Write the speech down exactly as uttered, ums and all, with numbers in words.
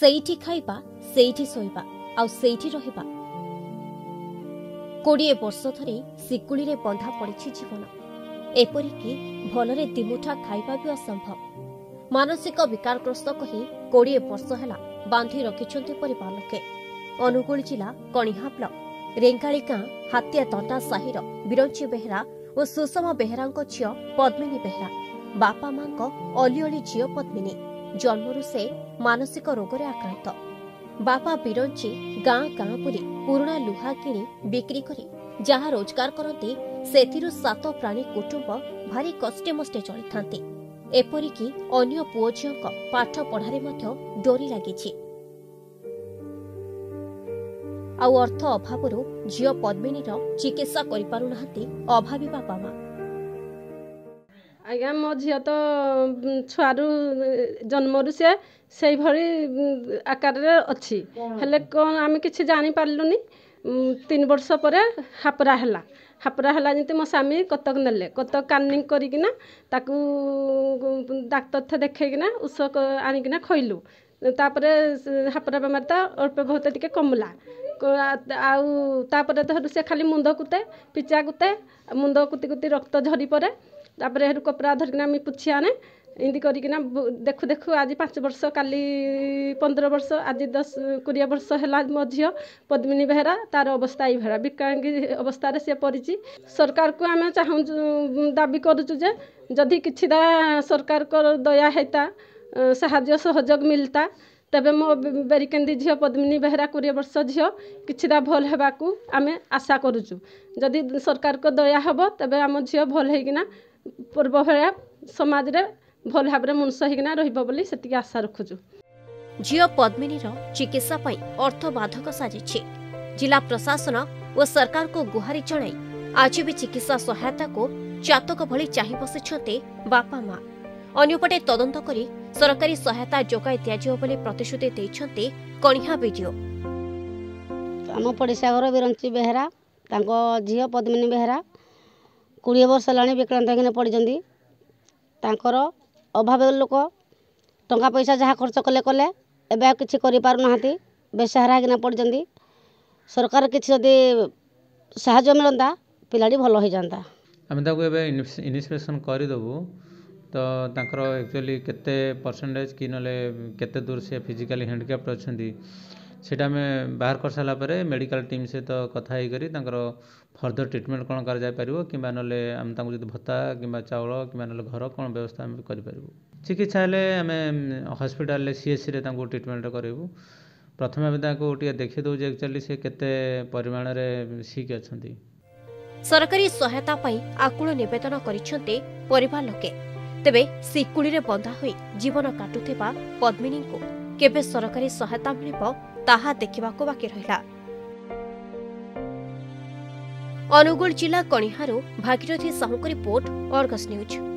ସେଇଠି ଖାଇବା ସେଇଠି ଶୋଇବା ଆଉ ସେଇଠି ରହିବା। କୋଡ଼ିଏ ବର୍ଷ ଧରି ଶିକୁଳିରେ ବନ୍ଧା ପଡ଼ିଛି ଜୀବନ। ଏପରିକି ଭଲରେ ଦିମୁଠା ଖାଇବା ବି ଅସମ୍ଭବ। ମାନସିକ ବିକାରଗ୍ରସ୍ତ କହି କୋଡ଼ିଏ ବର୍ଷ ହେଲା ବାନ୍ଧି ରଖିଛନ୍ତି ପରିବାର ଲୋକେ। ଅନୁଗୁଳ ଜିଲ୍ଲା କଣିହାଁ ବ୍ଲକ ରେଙ୍ଗାଳି ଗାଁ ହାତିଆ ତଣ୍ଡା ସାହିର ବିରଞ୍ଚି ବେହେରା ଓ ସୁଷମା ବେହେରାଙ୍କ ଝିଅ ପଦ୍ମିନୀ ବେହେରା। ବାପା ମାଙ୍କ ଅଲିଅଳି ଝିଅ ପଦ୍ମିନୀ। ଜନ୍ମରୁ ସେ ମାନସିକ ରୋଗରେ ଆକ୍ରାନ୍ତ। ବାପା ବିରଞ୍ଚି ଗାଁ ଗାଁ ବୁଲି ପୁରୁଣା ଲୁହା କିଣି ବିକ୍ରି କରି ଯାହା ରୋଜଗାର କରନ୍ତି ସେଥିରୁ ସାତ ପ୍ରାଣୀ କୁଟୁମ୍ବ ଭାରି କଷ୍ଟେ ମଷ୍ଟେ ଚଳିଥାନ୍ତି। ଏପରିକି ଅନ୍ୟ ପୁଅ ଝିଅଙ୍କ ପାଠ ପଢ଼ାରେ ମଧ୍ୟ ଡୋରି ଲାଗିଛି। ଆଉ ଅର୍ଥ ଅଭାବରୁ ଝିଅ ପଦ୍ମିନୀର ଚିକିତ୍ସା କରିପାରୁନାହାନ୍ତି ଅଭାବୀ ବାପା ମା। ଆଜ୍ଞା ମୋ ଝିଅ ତ ଛୁଆରୁ ଜନ୍ମରୁ ସେ ସେଇଭଳି ଆକାରରେ ଅଛି, ହେଲେ କ'ଣ ଆମେ କିଛି ଜାଣିପାରିଲୁନି। ତିନି ବର୍ଷ ପରେ ହାପରା ହେଲା ହାପରା ହେଲା ଯେମିତି ମୋ ସ୍ୱାମୀ କଟକ ନେଲେ। କଟକ କାନିଂ କରିକିନା ତାକୁ ଡାକ୍ତର ଦେଖେଇକିନା ଉଷ ଆଣିକିନା ଖୋଇଲୁ। ତାପରେ ହାପରା ବେମାରଟା ଅଳ୍ପ ବହୁତ ଟିକେ କମିଲା। ଆଉ ତାପରେ ଧରୁ ସେ ଖାଲି ମୁଣ୍ଡ କୁଟେ ପିଚା କୁଟେ ମୁଣ୍ଡ କୁଟି କୁଟି ରକ୍ତ ଝରି ପଡ଼େ। ତାପରେ ସେଠୁ କପଡ଼ା ଧରିକିନା ଆମେ ପୁଛି ଆଣେ। ଏମିତି କରିକିନା ଦେଖୁ ଦେଖୁ ଆଜି ପାଞ୍ଚ ବର୍ଷ କାଲି ପନ୍ଦର ବର୍ଷ ଆଜି ଦଶ କୋଡ଼ିଏ ବର୍ଷ ହେଲା ମୋ ଝିଅ ପଦ୍ମିନୀ ବେହେରା ତାର ଅବସ୍ଥା ଏଇଭଳିଆ ବିକଳାଙ୍ଗୀ ଅବସ୍ଥାରେ ସେ ପଡ଼ିଛି। ସରକାରକୁ ଆମେ ଚାହୁଁଛୁ ଦାବି କରୁଛୁ ଯେ ଯଦି କିଛିଟା ସରକାରଙ୍କ ଦୟା ହେଇତା ସାହାଯ୍ୟ ସହଯୋଗ ମିଳିତା ତେବେ ମୋ ବେରିକେନ୍edy ଝିଅ ପଦ୍ମିନୀ ବେହେରା କୋଡ଼ିଏ ବର୍ଷ ଝିଅ କିଛିଟା ଭଲ ହେବାକୁ ଆମେ ଆଶା କରୁଛୁ। ଯଦି ସରକାରଙ୍କ ଦୟା ହେବ ତେବେ ଆମ ଝିଅ ଭଲ ହେଇକିନା ପୂର୍ବ ଭଳିଆ ସମାଜରେ ଭଲ ଭାବରେ ମଣିଷ ହେଇକିନା ରହିବ ବୋଲି ସେତିକି ଆଶା ରଖୁଛୁ। ଝିଅ ପଦ୍ମିନୀର ଚିକିତ୍ସା ପାଇଁ ଅର୍ଥ ବାଧକ ସାଜିଛି। ଜିଲ୍ଲା ପ୍ରଶାସନ ଓ ସରକାରଙ୍କୁ ଗୁହାରି ଜଣାଇ ଆଜି ବି ଚିକିତ୍ସା ସହାୟତାକୁ ଚାତକ ଭଳି ଚାହିଁ ବସିଛନ୍ତି ବାପା ମା। ଅନ୍ୟପଟେ ତଦନ୍ତ କରି ସରକାରୀ ସହାୟତା ଯୋଗାଇ ଦିଆଯିବ ବୋଲି ପ୍ରତିଶ୍ରୁତି ଦେଇଛନ୍ତି କଣିହାଁ ବିଡିଓ। ଆମ ପଡ଼ିଶା ଘର ବିରଞ୍ଚି ବେହେରା ତାଙ୍କ ଝିଅ ପଦ୍ମିନୀ ବେହେରା କୋଡ଼ିଏ ବର୍ଷ ହେଲାଣି ବିକ୍ରାନ୍ତ ହେଇକିନା ପଡ଼ିଛନ୍ତି। ତାଙ୍କର ଅଭାବ ଲୋକ ଟଙ୍କା ପଇସା ଯାହା ଖର୍ଚ୍ଚ କଲେ କଲେ ଏବେ ଆଉ କିଛି କରିପାରୁନାହାନ୍ତି। ବେସାହାରା ହେଇକିନା ପଡ଼ିଛନ୍ତି। ସରକାର କିଛି ଯଦି ସାହାଯ୍ୟ ମିଳନ୍ତା ପିଲାଟି ଭଲ ହେଇଯାନ୍ତା। ଆମେ ତାକୁ ଏବେ ଇନିସ୍ପେକ୍ସନ୍ କରିଦେବୁ ତ ତାଙ୍କର ଆକ୍ଚୁଆଲି କେତେ ପରସେଣ୍ଟେଜ କି ନହେଲେ କେତେ ଦୂର ସେ ଫିଜିକାଲି ହ୍ୟାଣ୍ଡିକ୍ୟାପ୍ଟ ଅଛନ୍ତି ସେଇଟା ଆମେ ବାହାର କରିସାରିଲା ପରେ ମେଡ଼ିକାଲ ଟିମ୍ ସହିତ କଥା ହେଇକରି ତାଙ୍କର ଫର୍ଦର ଟ୍ରିଟମେଣ୍ଟ କ'ଣ କରାଯାଇପାରିବ କିମ୍ବା ନହେଲେ ଆମେ ତାଙ୍କୁ ଯଦି ଭତ୍ତା କିମ୍ବା ଚାଉଳ କିମ୍ବା ନହେଲେ ଘର କ'ଣ ବ୍ୟବସ୍ଥା ଆମେ କରିପାରିବୁ। ଚିକିତ୍ସା ହେଲେ ଆମେ ହସ୍ପିଟାଲରେ ସିଏସ୍ସିରେ ତାଙ୍କୁ ଟ୍ରିଟମେଣ୍ଟ କରିବୁ। ପ୍ରଥମେ ଆମେ ତାଙ୍କୁ ଟିକେ ଦେଖିଦେବୁ ଯେ ଆକ୍ଚୁଆଲି ସେ କେତେ ପରିମାଣରେ ସିକ୍ ଅଛନ୍ତି। ସରକାରୀ ସହାୟତା ପାଇଁ ଆକୁଳ ନିବେଦନ କରିଛନ୍ତି ପରିବାର ଲୋକେ। ତେବେ ଶିକୁଳିରେ ବନ୍ଧା ହୋଇ ଜୀବନ କାଟୁଥିବା ପଦ୍ମିନୀଙ୍କୁ କେବେ ସରକାରୀ ସହାୟତା ମିଳିବ ତାହା ଦେଖିବାକୁ ବାକି ରହିଲା। ଅନୁଗୁଳ ଜିଲ୍ଲା କଣିହାଁରୁ ଭାଗୀରଥୀ ସାହୁଙ୍କ ରିପୋର୍ଟ, ଅର୍ଗସ୍ ନ୍ୟୁଜ୍।